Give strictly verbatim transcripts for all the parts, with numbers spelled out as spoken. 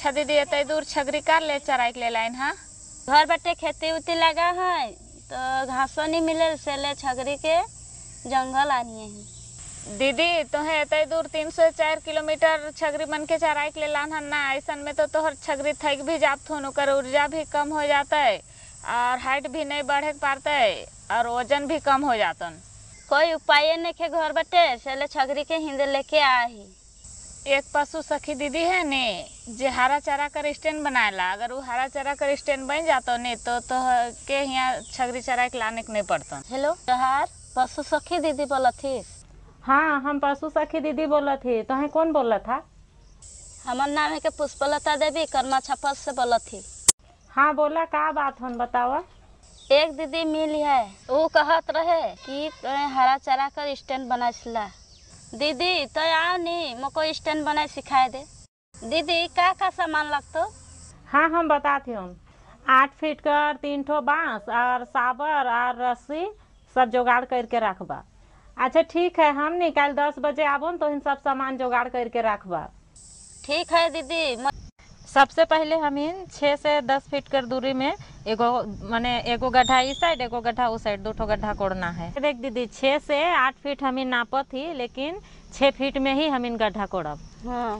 अच्छा दीदी एते दूर छगरी कार ले चराई के ले लाइन हा घर बटे खेती उती लगा है तो घासो नहीं मिले से ले छगरी के जंगल आनी है। दीदी तोहे एते दूर तीन सौ चार किलोमीटर छगरी मन के चराई के ले लान हा ना ऐसा में तो तोहर छगरी थक भी जात हो कर ऊर्जा भी कम हो जाता है और हाइट भी नहीं बढ़े पाते और वजन भी कम हो जातन। कोई उपाय नहीं के घर बटे से ले छगरी के हिंदे लेके आई। एक पशु सखी दीदी है ने जे हरा चारा कर स्टैंड बनाएला अगर वो हरा चारा कर स्टैंड बन जातो ने तो तो के यहाँ छगरी चरा के लाने के नहीं पड़ता। हेलो तोहार पशु सखी दीदी बोला थी। हाँ हम पशु सखी दीदी बोला थी। तो है कौन बोला था? हमार नाम है के पुष्पलता देवी कर्मा छपल से बोला थी। हाँ बोला का बात हन बतावा। एक दीदी मिल है वो कहत रहे कि हरा चारा कर स्टैंड बनाइला। दीदी तो आओ नहीं मोको स्टैंड बनाए सिखाए दे। दीदी का का सामान लगतो? हाँ हम बताती हूँ। आठ फीट कर तीन ठो बांस और साबर और रस्सी सब जुगाड़ करके रखबा। अच्छा ठीक है हम निकाल दस बजे आबो तो इन सब सामान जुगाड़ करके रखबा। ठीक है दीदी। सबसे पहले हम इन छः से दस फीट कर दूरी में एगो माने एगो गड्ढा इस साइड एगो गड्ढा उस साइड दो ठो गड्ढा कोड़ना है। देख दीदी छः से आठ फीट हम इन नापत थी लेकिन छः फीट में ही हम इन गड्ढा कोड़ब। हाँ।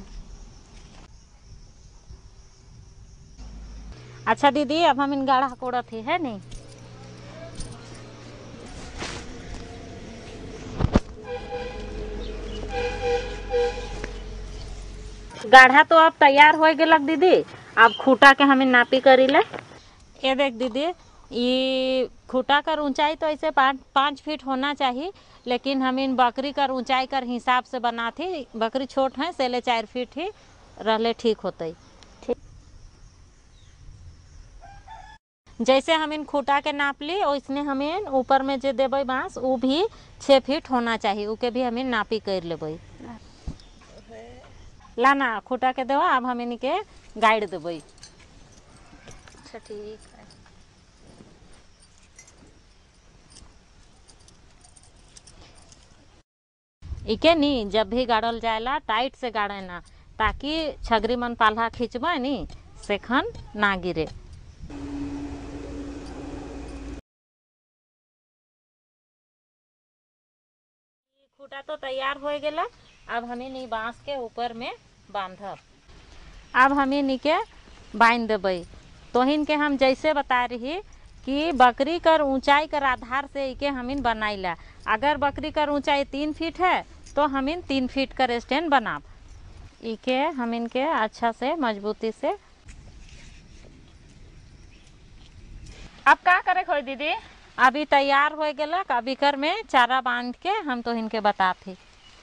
अच्छा दीदी अब हम इन गड्ढा कोड़त ही है नहीं। गाढ़ा तो अब तैयार हो गलक दीदी। अब खूटा के हमें नापी करी ले। ये देख दीदी ये खूटा कर ऊंचाई तो ऐसे पाँच पाँच फीट होना चाहिए लेकिन हम इन बकरी कर ऊंचाई कर हिसाब से बना थी। बकरी छोट है से ले चार फीट ही रहले ठीक होते। ठीक जैसे हम इन खूटा के नाप ली वैसने हमें ऊपर में जो देवे बांस वो भी छः फीट होना चाहिए उके भी हमें नापी कर लेबै। लाना खूटा के देवा अब हम इनके गाइड देबै। अच्छा ठीक है। इके नी जब भी गाड़ल जाएला टाइट से गाड़े ना ताकि छगरी मन पाल्हा खींचबा नी सेखन ना गिरे। खूटा तो तैयार हो गया। अब हमें नी बांस के ऊपर में बांधब। अब हमें नीके बांध देबै। तोहिन के हम जैसे बता रही कि बकरी कर ऊंचाई कर आधार से इके हमीन बनाइला। अगर बकरी कर ऊंचाई तीन फीट है तो हमीन तीन फीट कर स्टैंड बनाब। इके हमीन के अच्छा से मजबूती से। अब का करे खोई दीदी? अभी तैयार हो गलक। अभी कर में चारा बांध के हम तो इनके बताते।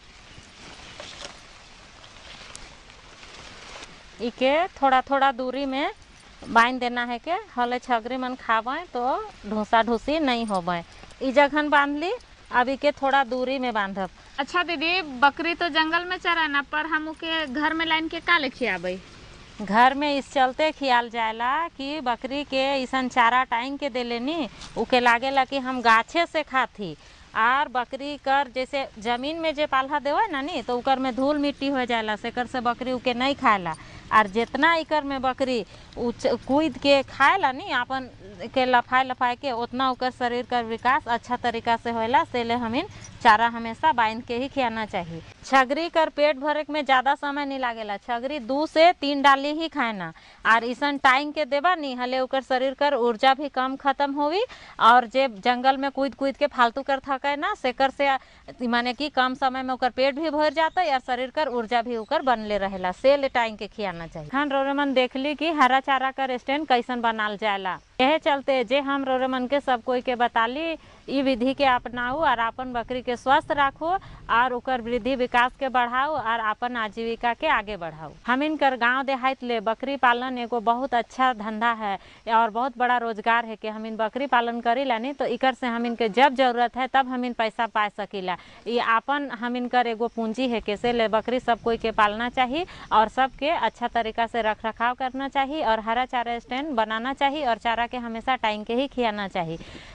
इके थोड़ा थोड़ा दूरी में बांध देना है के हले छगरी मन खावे तो ढूसा ढूसी नहीं होवे। ई जगहन बांध ली। अभी के थोड़ा दूरी में बांधब। अच्छा दीदी बकरी तो जंगल में चराना पर हम उके घर में लाइन के का ले खियाबै? घर में इस चलते खियाल जाएला कि बकरी के ऐसा चारा टाइम के दे लेनी उके लागेला कि हम गाछे से खाती और बकरी कर जैसे जमीन में जे पाल्हा देवे ना नी तो उकर में धूल मिट्टी हो जाएला सेकर से बकरी उके नहीं खाएला। और जितना इकर में बकरी कूद के खाएला नी अपन के लफाए लफाए के उतना उकर शरीर का विकास अच्छा तरीका से होला। से ले हमीन चारा हमेशा बांध के ही खियाना चाहिए। छगरी कर पेट भरे में ज़्यादा समय नहीं लागेला। छगरी दो से तीन डाली ही खाना और इसन टाइम के देबा नी हले उकर शरीर कर ऊर्जा भी कम खत्म होवी और जे जंगल में कूद कूद के फालतू कर थके ना सेकर से माने कि कम समय में उकर पेट भी भर जाता है और शरीर कर ऊर्जा भी उकर बनले रहेला। से ले टाइम के खियाना चाहिए। खान रोरेमन देख ली कि हरा चारा कर स्टैंड कैसन बनाल जाएला। यह चलते जे हम रोरेमन के सब कोई के बताली ई विधि के अपनाऊ और अपन बकरी के स्वस्थ रखो और उकर वृद्धि विकास के बढ़ाओ और अपन आजीविका के आगे बढ़ाओ। हम इनकर गांव देहात ले बकरी पालन एगो बहुत अच्छा धंधा है और बहुत बड़ा रोजगार है कि हम इन बकरी पालन करी ला नहीं तो इकर से हम इनके जब जरूरत है तब हम इन पैसा पा सकीला। ये अपन हम इनकर एगो पूंजी है कैसे ले बकरी सब कोई के पालना चाहिए और सबके अच्छा तरीका से रख रखाव करना चाहिए और हरा चारा स्टैंड बनाना चाहिए और चारा के हमेशा टाइम के ही खियाना चाहिए।